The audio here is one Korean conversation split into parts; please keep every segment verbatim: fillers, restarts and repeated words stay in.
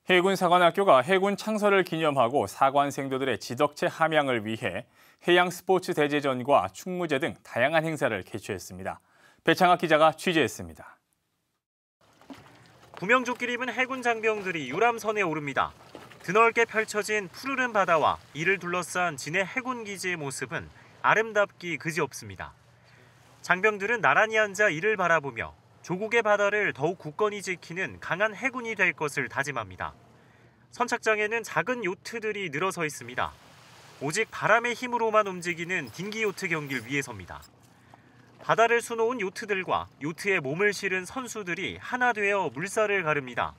해군사관학교가 해군 창설을 기념하고 사관생도들의 지덕체 함양을 위해 해양스포츠 대제전과 충무제 등 다양한 행사를 개최했습니다. 배창학 기자가 취재했습니다. 구명조끼를 입은 해군 장병들이 유람선에 오릅니다. 드넓게 펼쳐진 푸르른 바다와 이를 둘러싼 진해 해군기지의 모습은 아름답기 그지없습니다. 장병들은 나란히 앉아 이를 바라보며 조국의 바다를 더욱 굳건히 지키는 강한 해군이 될 것을 다짐합니다. 선착장에는 작은 요트들이 늘어서 있습니다. 오직 바람의 힘으로만 움직이는 딩기 요트 경기를 위해서입니다. 바다를 수놓은 요트들과 요트에 몸을 실은 선수들이 하나 되어 물살을 가릅니다.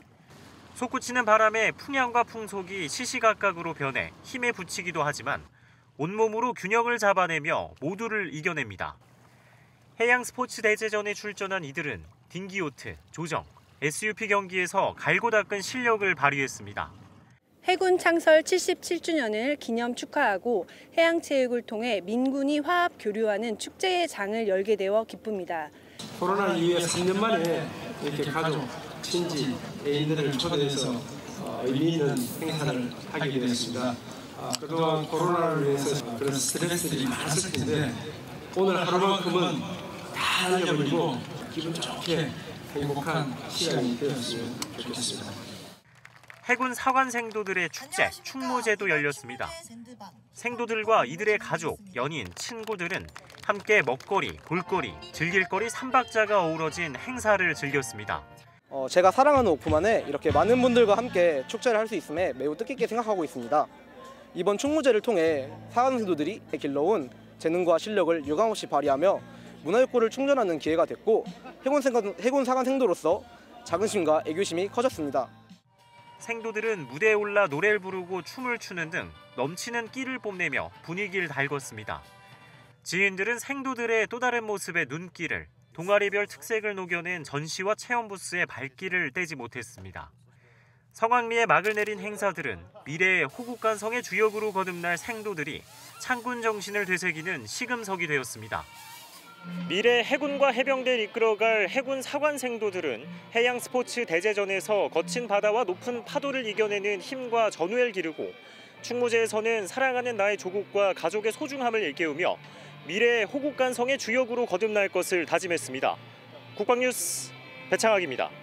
솟구치는 바람에 풍향과 풍속이 시시각각으로 변해 힘에 부치기도 하지만 온몸으로 균형을 잡아내며 모두를 이겨냅니다. 해양 스포츠 대제전에 출전한 이들은 딩기 요트, 조정, 에스유피 경기에서 갈고 닦은 실력을 발휘했습니다. 해군 창설 칠십칠 주년을 기념 축하하고 해양체육을 통해 민군이 화합 교류하는 축제의 장을 열게 되어 기쁩니다. 코로나 이후에 삼 년 만에 이렇게 가족, 친지, 애인들을 초대해서 의미 있는 행사를 하게 되었습니다. 그동안 코로나를 위해서 그런 스트레스들이 많았을 텐데 오늘 하루만큼은 다 날려버리고 기분 좋게 행복한 시간이 되었으면 좋겠습니다. 해군 사관 생도들의 축제 충무제도 열렸습니다. 생도들과 이들의 가족, 연인, 친구들은 함께 먹거리, 볼거리, 즐길거리 삼박자가 어우러진 행사를 즐겼습니다. 어, 제가 사랑하는 오품 안에 이렇게 많은 분들과 함께 축제를 할 수 있음에 매우 뜻깊게 생각하고 있습니다. 이번 충무제를 통해 사관 생도들이 길러온 재능과 실력을 유감없이 발휘하며 문화욕구를 충전하는 기회가 됐고 해군, 생각, 해군 사관 생도로서 자긍심과 애교심이 커졌습니다. 생도들은 무대에 올라 노래를 부르고 춤을 추는 등 넘치는 끼를 뽐내며 분위기를 달궜습니다. 지인들은 생도들의 또 다른 모습의 눈길을, 동아리별 특색을 녹여낸 전시와 체험 부스의 발길을 떼지 못했습니다. 성황리에 막을 내린 행사들은 미래의 호국간성의 주역으로 거듭날 생도들이 창군 정신을 되새기는 시금석이 되었습니다. 미래 해군과 해병대를 이끌어갈 해군 사관 생도들은 해양 스포츠 대제전에서 거친 바다와 높은 파도를 이겨내는 힘과 전우를 기르고 충무제에서는 사랑하는 나의 조국과 가족의 소중함을 일깨우며 미래의 호국간성의 주역으로 거듭날 것을 다짐했습니다. 국방뉴스 배창학입니다.